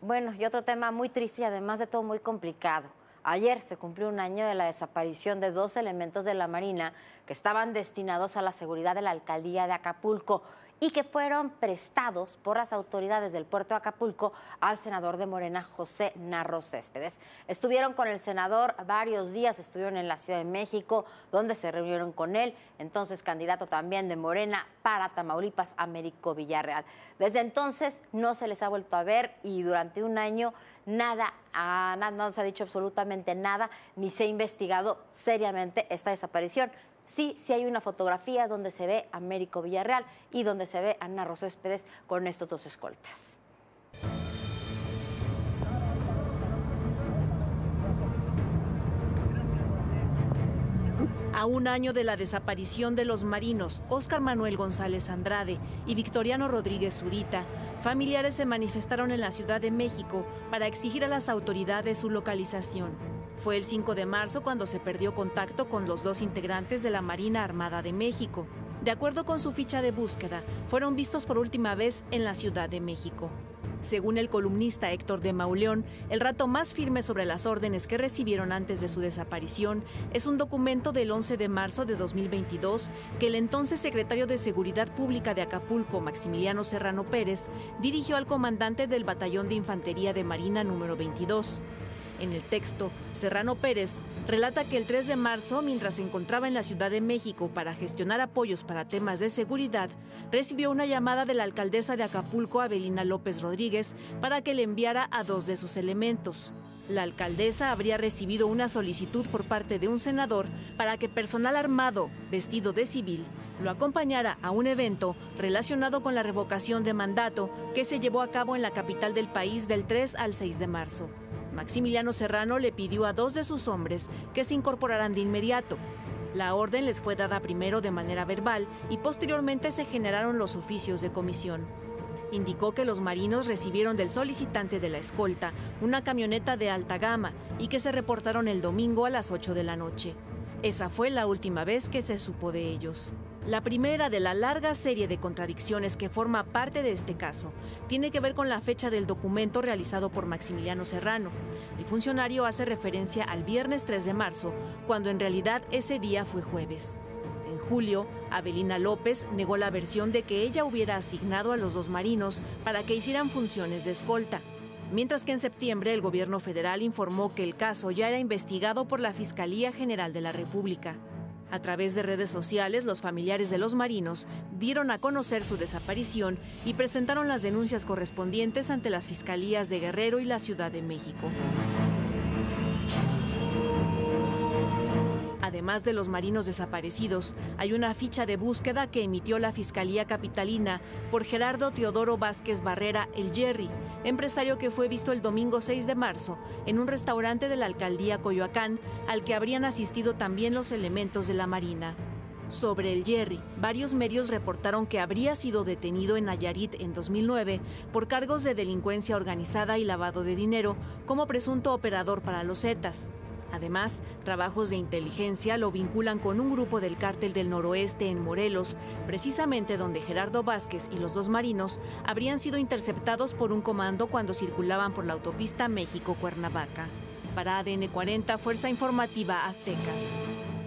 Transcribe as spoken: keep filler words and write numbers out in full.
Bueno, y otro tema muy triste y además de todo muy complicado. Ayer se cumplió un año de la desaparición de dos elementos de la Marina que estaban destinados a la seguridad de la alcaldía de Acapulco y que fueron prestados por las autoridades del puerto de Acapulco al senador de Morena, José Narro Céspedes. Estuvieron con el senador varios días, estuvieron en la Ciudad de México, donde se reunieron con él, entonces candidato también de Morena para Tamaulipas, Américo Villarreal. Desde entonces no se les ha vuelto a ver y durante un año nada, ah, no se ha dicho absolutamente nada, ni se ha investigado seriamente esta desaparición. Sí, sí hay una fotografía donde se ve a Américo Villarreal y donde se ve a Narro Céspedes con estos dos escoltas. A un año de la desaparición de los marinos Óscar Manuel González Andrade y Victoriano Rodríguez Zurita, familiares se manifestaron en la Ciudad de México para exigir a las autoridades su localización. Fue el cinco de marzo cuando se perdió contacto con los dos integrantes de la Marina Armada de México. De acuerdo con su ficha de búsqueda, fueron vistos por última vez en la Ciudad de México. Según el columnista Héctor de Mauleón, el rato más firme sobre las órdenes que recibieron antes de su desaparición es un documento del once de marzo de dos mil veintidós que el entonces secretario de Seguridad Pública de Acapulco, Maximiliano Serrano Pérez, dirigió al comandante del Batallón de Infantería de Marina número veintidós. En el texto, Serrano Pérez relata que el tres de marzo, mientras se encontraba en la Ciudad de México para gestionar apoyos para temas de seguridad, recibió una llamada de la alcaldesa de Acapulco, Avelina López Rodríguez, para que le enviara a dos de sus elementos. La alcaldesa habría recibido una solicitud por parte de un senador para que personal armado, vestido de civil, lo acompañara a un evento relacionado con la revocación de mandato que se llevó a cabo en la capital del país del tres al seis de marzo. Maximiliano Serrano le pidió a dos de sus hombres que se incorporaran de inmediato. La orden les fue dada primero de manera verbal y posteriormente se generaron los oficios de comisión. Indicó que los marinos recibieron del solicitante de la escolta una camioneta de alta gama y que se reportaron el domingo a las ocho de la noche. Esa fue la última vez que se supo de ellos. La primera de la larga serie de contradicciones que forma parte de este caso tiene que ver con la fecha del documento realizado por Maximiliano Serrano. El funcionario hace referencia al viernes tres de marzo, cuando en realidad ese día fue jueves. En julio, Avelina López negó la versión de que ella hubiera asignado a los dos marinos para que hicieran funciones de escolta. Mientras que en septiembre el gobierno federal informó que el caso ya era investigado por la Fiscalía General de la República. A través de redes sociales, los familiares de los marinos dieron a conocer su desaparición y presentaron las denuncias correspondientes ante las fiscalías de Guerrero y la Ciudad de México. Además de los marinos desaparecidos, hay una ficha de búsqueda que emitió la Fiscalía Capitalina por Gerardo Teodoro Vázquez Barrera, el Jerry, empresario que fue visto el domingo seis de marzo en un restaurante de la alcaldía Coyoacán, al que habrían asistido también los elementos de la Marina. Sobre el Jerry, varios medios reportaron que habría sido detenido en Nayarit en dos mil nueve por cargos de delincuencia organizada y lavado de dinero como presunto operador para los Zetas. Además, trabajos de inteligencia lo vinculan con un grupo del Cártel del Noroeste en Morelos, precisamente donde Gerardo Vázquez y los dos marinos habrían sido interceptados por un comando cuando circulaban por la autopista México-Cuernavaca. Para A D N cuarenta, Fuerza Informativa Azteca.